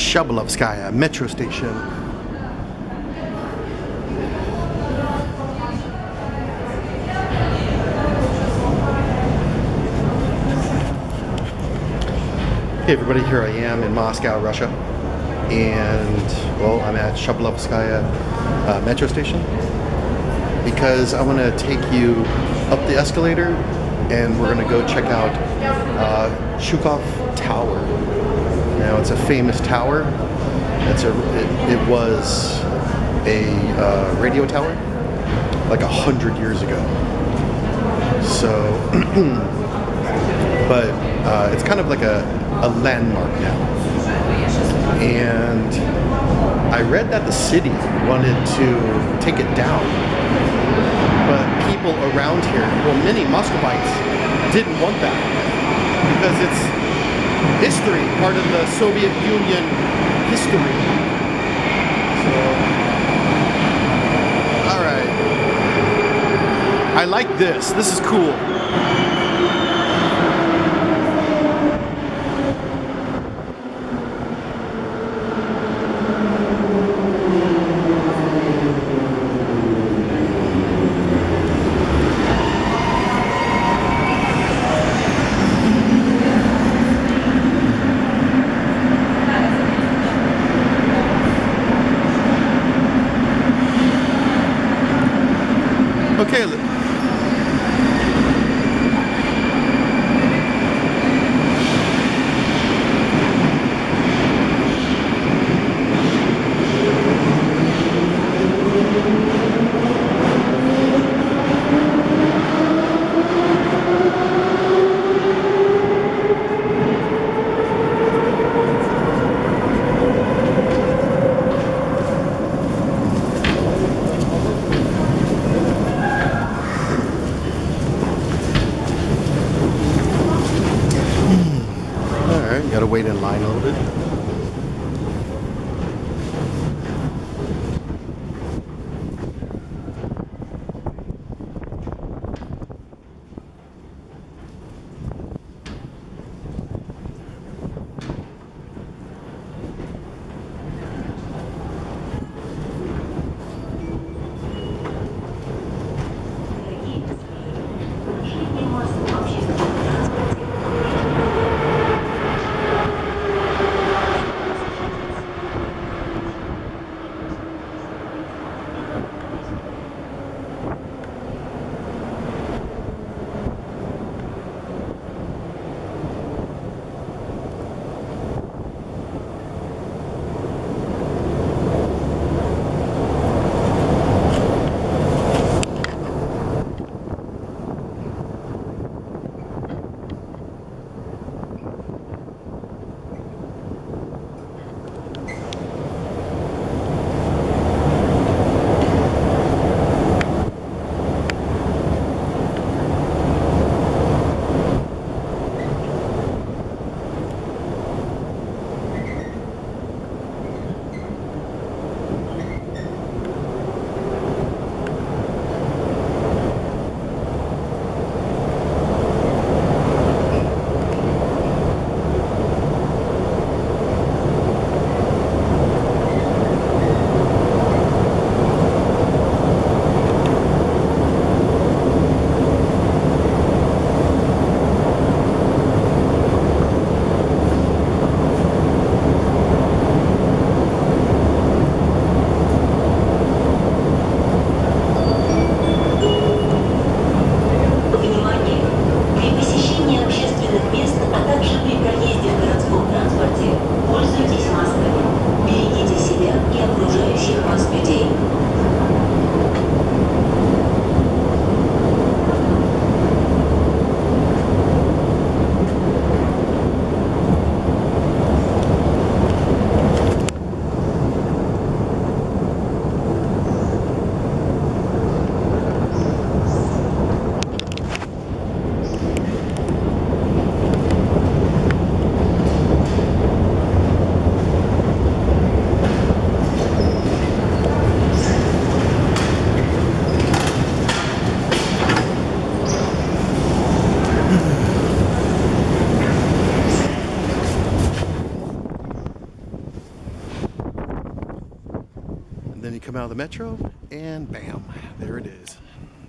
Shukhov metro station. Hey everybody, here I am in Moscow, Russia, and well, I'm at Shukhov metro station because I want to take you up the escalator, and we're going to go check out Shukhov Tower. Now, it's a famous tower. It was a radio tower like 100 years ago. So, but it's kind of like a landmark now. And I read that the city wanted to take it down, but people around here, well, many Muscovites didn't want that because it's history, part of the Soviet Union history. So, all right. I like this. This is cool. Okay. Gotta wait in line a little bit. then you come out of the metro, and bam, there it is.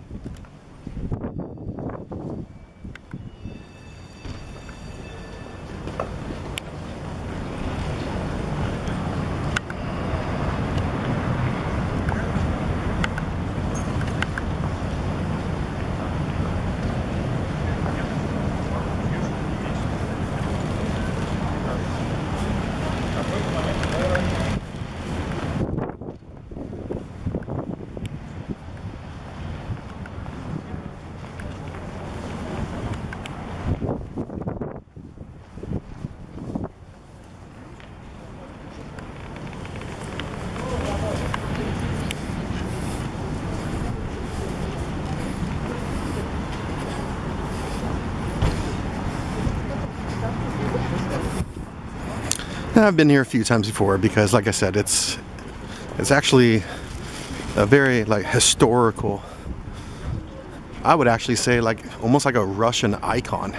I've been here a few times before because, like I said, it's actually a very like historical, I would actually say like almost like a Russian icon.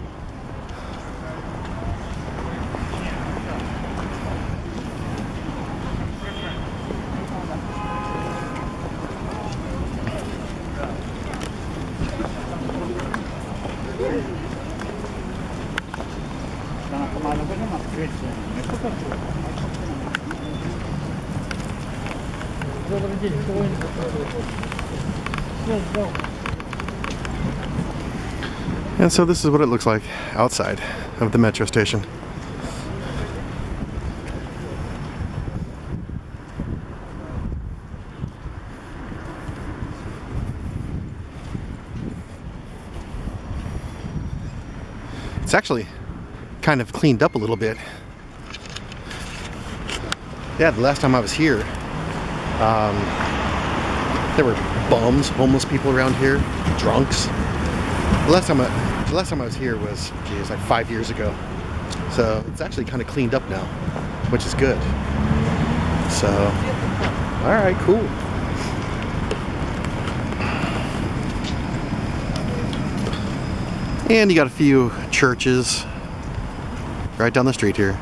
And so this is what it looks like outside of the metro station. It's actually kind of cleaned up a little bit. Yeah, the last time I was here, there were bums, homeless people around here, drunks. The last time I was here was, geez, like 5 years ago. So it's actually kind of cleaned up now, which is good. So, all right, cool. And you got a few churches right down the street here.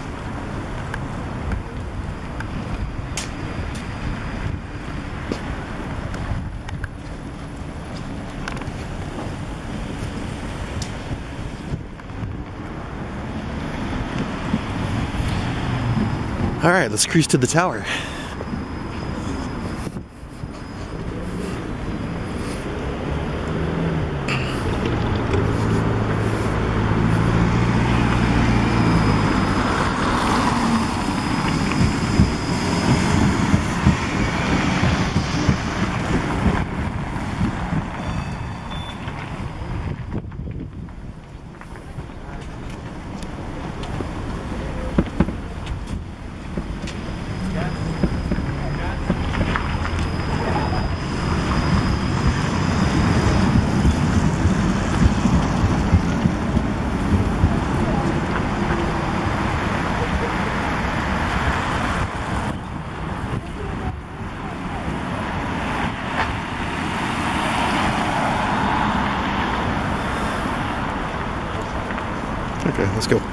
All right, let's cruise to the tower. Okay, let's go.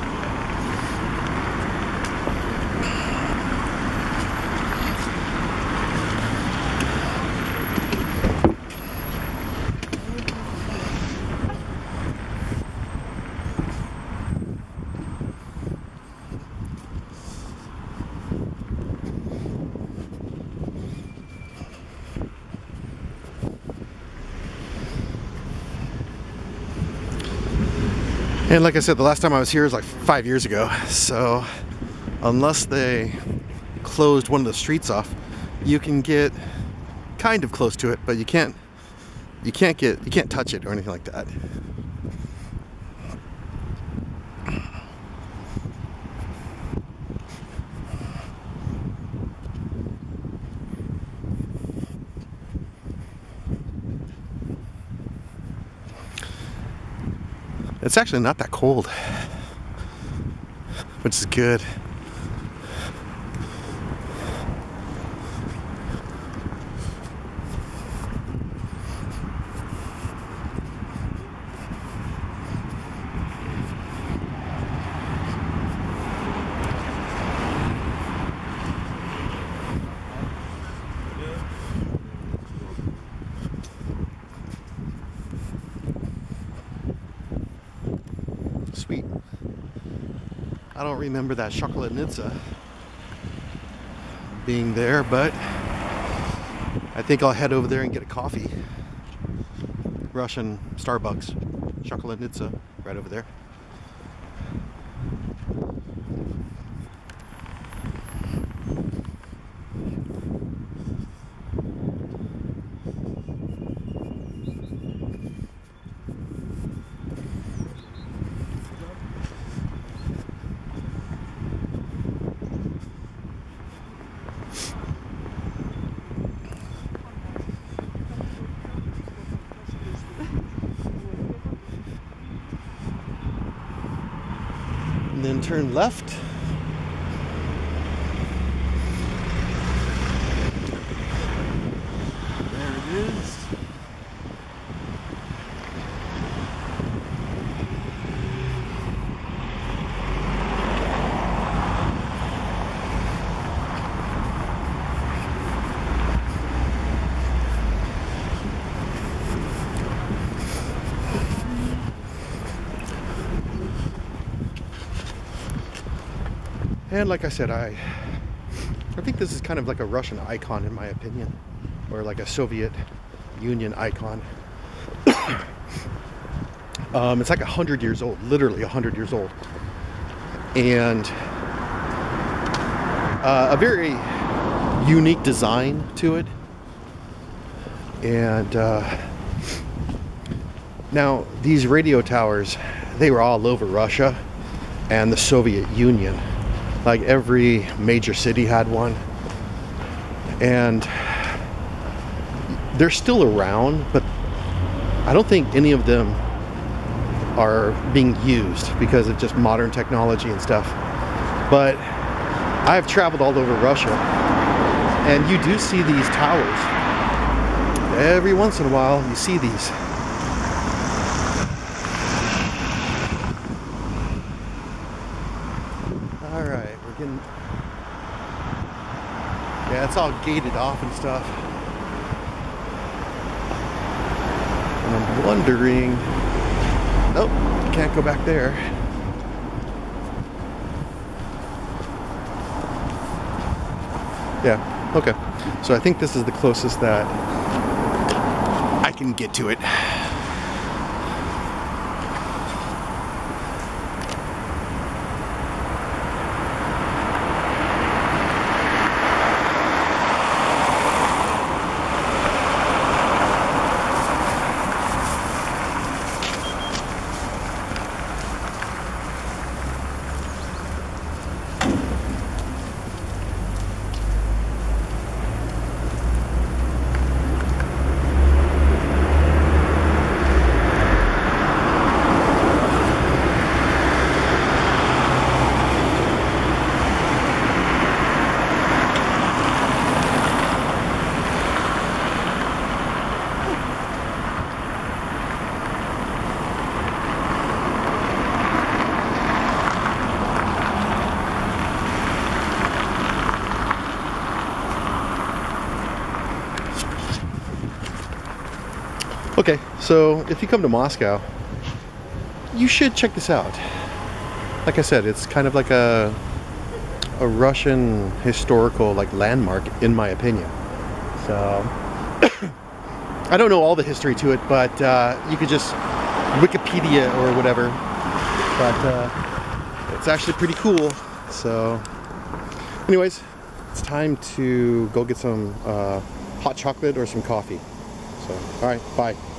And like I said, the last time I was here was like 5 years ago. So unless they closed one of the streets off, you can get kind of close to it, but you can't touch it or anything like that. It's actually not that cold, which is good. I don't remember that Chocolatnitsa being there, but I think I'll head over there and get a coffee. Russian Starbucks, Chocolatnitsa, right over there. And then turn left. There it is. And like I said, I think this is kind of like a Russian icon in my opinion, or like a Soviet Union icon. It's like 100 years old, literally 100 years old, and a very unique design to it. And now these radio towers, they were all over Russia and the Soviet Union. Like every major city had one, and they're still around, but I don't think any of them are being used because of just modern technology and stuff. But I've traveled all over Russia, and you do see these towers. Every once in a while you see these. Alright, we're getting... Yeah, it's all gated off and stuff. And I'm wondering... Nope, can't go back there. Yeah, okay. So I think this is the closest that I can get to it. Okay, so if you come to Moscow, you should check this out. Like I said, it's kind of like a Russian historical like landmark in my opinion. So I don't know all the history to it, but you could just Wikipedia or whatever. But it's actually pretty cool. So anyways, it's time to go get some hot chocolate or some coffee. So, all right, bye.